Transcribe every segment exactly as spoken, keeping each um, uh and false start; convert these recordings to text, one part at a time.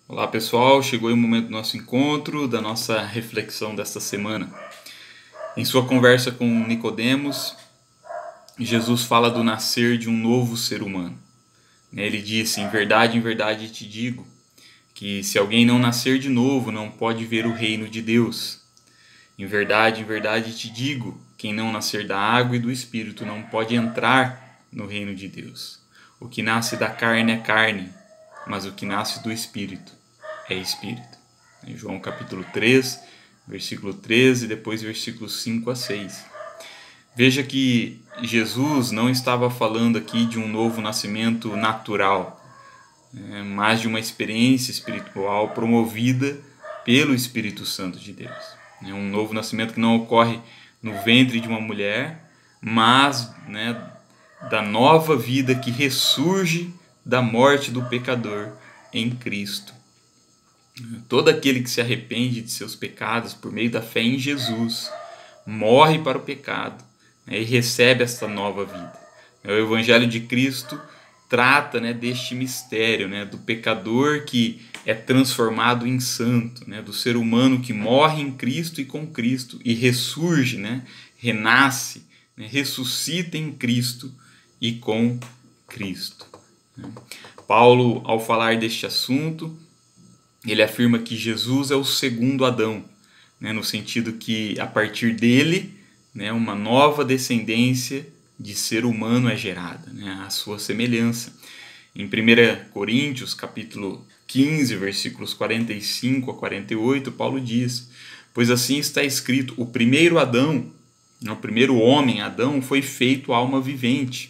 Olá pessoal, chegou o momento do nosso encontro, da nossa reflexão desta semana. Em sua conversa com Nicodemos, Jesus fala do nascer de um novo ser humano. Ele disse: em verdade, em verdade te digo, que se alguém não nascer de novo, não pode ver o reino de Deus. Em verdade, em verdade te digo, quem não nascer da água e do Espírito não pode entrar no reino de Deus. O que nasce da carne é carne, mas o que nasce do Espírito é Espírito. Em João capítulo três, versículo treze, depois versículos cinco a seis. Veja que Jesus não estava falando aqui de um novo nascimento natural, mas de uma experiência espiritual promovida pelo Espírito Santo de Deus. É um novo nascimento que não ocorre no ventre de uma mulher, mas né, da nova vida que ressurge da morte do pecador em Cristo. Todo aquele que se arrepende de seus pecados por meio da fé em Jesus morre para o pecado, né, e recebe esta nova vida. O Evangelho de Cristo trata, né, deste mistério, né, do pecador que é transformado em santo, né, do ser humano que morre em Cristo e com Cristo e ressurge, né, renasce, né, ressuscita em Cristo e com Cristo. Paulo, ao falar deste assunto, ele afirma que Jesus é o segundo Adão, né, no sentido que a partir dele, né, uma nova descendência de ser humano é gerada, né, à sua semelhança. Em primeira Coríntios, capítulo quinze, versículos quarenta e cinco a quarenta e oito, Paulo diz: pois assim está escrito, o primeiro Adão, o primeiro homem, Adão, foi feito alma vivente.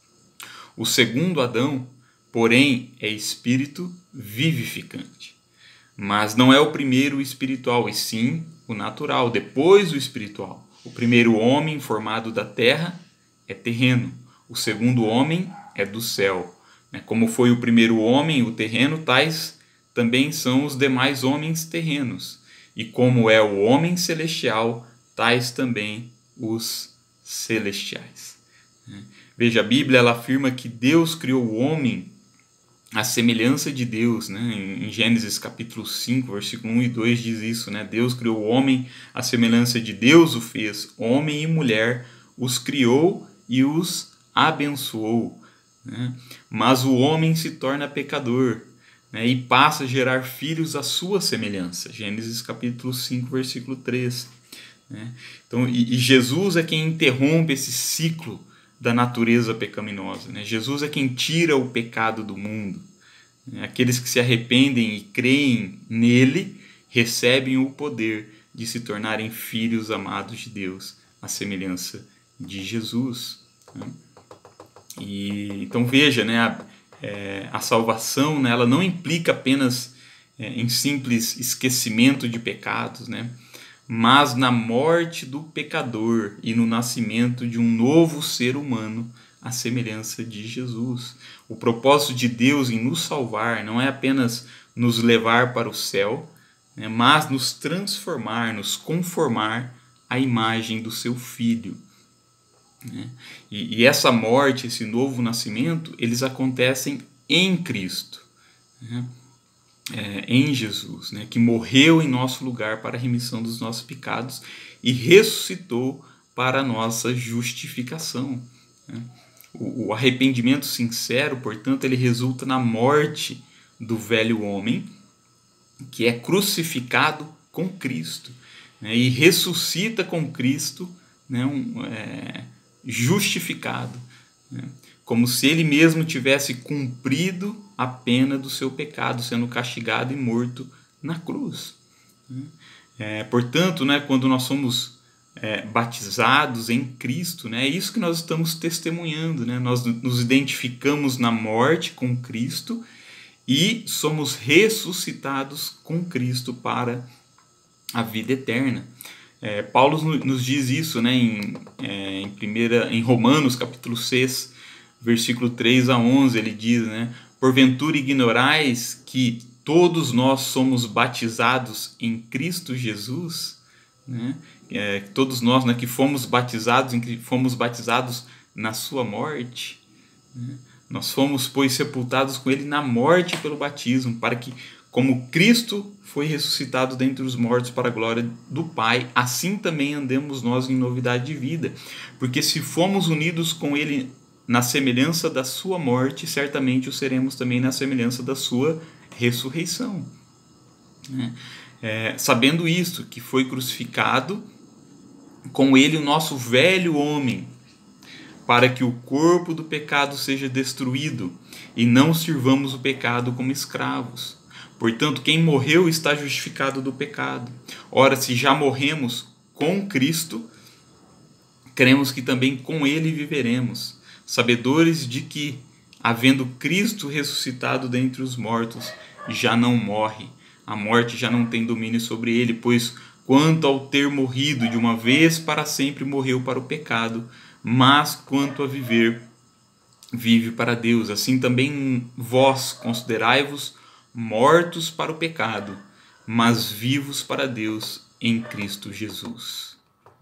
O segundo Adão, porém, é espírito vivificante. Mas não é o primeiro o espiritual, e sim o natural, depois o espiritual. O primeiro homem formado da terra é terreno, o segundo homem é do céu. Como foi o primeiro homem, o terreno, tais também são os demais homens terrenos. E como é o homem celestial, tais também os celestiais. Veja, a Bíblia ela afirma que Deus criou o homem a semelhança de Deus, né? Em Gênesis capítulo cinco, versículo um e dois diz isso, né? Deus criou o homem a semelhança de Deus o fez, homem e mulher os criou e os abençoou, né? Mas o homem se torna pecador, né? E passa a gerar filhos à sua semelhança, Gênesis capítulo cinco, versículo três, né? Então, e, e Jesus é quem interrompe esse ciclo da natureza pecaminosa, né? Jesus é quem tira o pecado do mundo. Aqueles que se arrependem e creem nele recebem o poder de se tornarem filhos amados de Deus, à semelhança de Jesus. E, então veja, né, a, é, a salvação, né, ela não implica apenas é, em simples esquecimento de pecados, né, mas na morte do pecador e no nascimento de um novo ser humano à semelhança de Jesus. O propósito de Deus em nos salvar não é apenas nos levar para o céu, né, mas nos transformar, nos conformar à imagem do seu Filho. Né? E, e essa morte, esse novo nascimento, eles acontecem em Cristo, né? É, em Jesus, né, que morreu em nosso lugar para a remissão dos nossos pecados e ressuscitou para a nossa justificação. Né? O, o arrependimento sincero, portanto, ele resulta na morte do velho homem, que é crucificado com Cristo, né, e ressuscita com Cristo, né, um, é, justificado, né, como se ele mesmo tivesse cumprido a pena do seu pecado, sendo castigado e morto na cruz. É, portanto, né, quando nós somos é, batizados em Cristo, né, é isso que nós estamos testemunhando. Né? Nós nos identificamos na morte com Cristo e somos ressuscitados com Cristo para a vida eterna. É, Paulo nos diz isso, né, em, é, em, primeira, em Romanos capítulo seis, versículo três a onze, ele diz, né, porventura ignorais que todos nós somos batizados em Cristo Jesus, né, é, todos nós, né, que fomos batizados, em que fomos batizados na sua morte, né? Nós fomos, pois, sepultados com ele na morte pelo batismo, para que, como Cristo foi ressuscitado dentre os mortos para a glória do Pai, assim também andemos nós em novidade de vida. Porque se fomos unidos com ele na semelhança da sua morte, certamente o seremos também na semelhança da sua ressurreição. É, sabendo isto, que foi crucificado com ele o nosso velho homem, para que o corpo do pecado seja destruído, e não sirvamos o pecado como escravos. Portanto, quem morreu está justificado do pecado. Ora, se já morremos com Cristo, cremos que também com ele viveremos, sabedores de que, havendo Cristo ressuscitado dentre os mortos, já não morre. A morte já não tem domínio sobre ele, pois quanto ao ter morrido de uma vez para sempre, morreu para o pecado, mas quanto a viver, vive para Deus. Assim também vós considerai-vos mortos para o pecado, mas vivos para Deus em Cristo Jesus.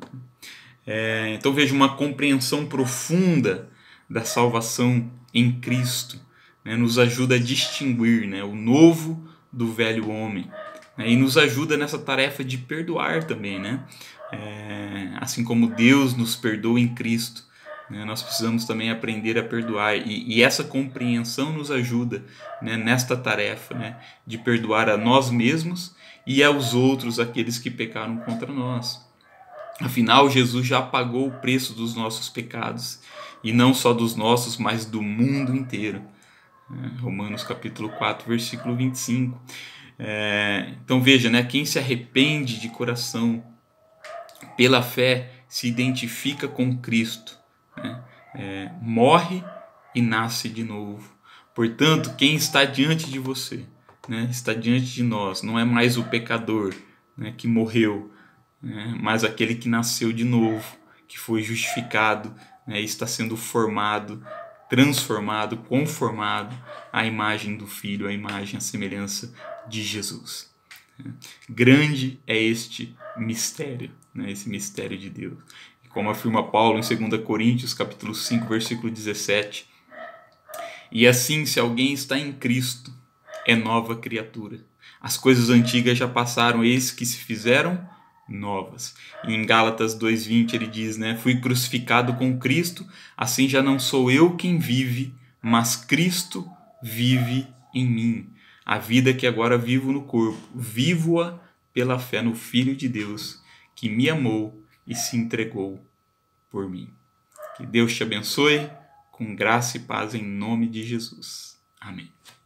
É, então veja, uma compreensão profunda da salvação em Cristo, né, nos ajuda a distinguir, né, o novo do velho homem, né, e nos ajuda nessa tarefa de perdoar também, né? É, assim como Deus nos perdoa em Cristo, né, nós precisamos também aprender a perdoar, e, e essa compreensão nos ajuda, né, nesta tarefa, né, de perdoar a nós mesmos e aos outros, aqueles que pecaram contra nós. Afinal, Jesus já pagou o preço dos nossos pecados, e não só dos nossos, mas do mundo inteiro. Romanos capítulo quatro, versículo vinte e cinco. É, então veja, né, quem se arrepende de coração pela fé se identifica com Cristo, né, é, morre e nasce de novo. Portanto, quem está diante de você, né, está diante de nós, não é mais o pecador, né, que morreu, né, mas aquele que nasceu de novo, que foi justificado, né, está sendo formado, transformado, conformado à imagem do Filho, à imagem, à semelhança de Jesus. Grande é este mistério, né, esse mistério de Deus. E como afirma Paulo em segunda Coríntios, capítulo cinco, versículo dezessete, e assim, se alguém está em Cristo, é nova criatura. As coisas antigas já passaram, eis que se fizeram novas. E em Gálatas dois, vinte ele diz, né, fui crucificado com Cristo, assim já não sou eu quem vive, mas Cristo vive em mim. A vida que agora vivo no corpo, vivo-a pela fé no Filho de Deus, que me amou e se entregou por mim. Que Deus te abençoe, com graça e paz em nome de Jesus. Amém.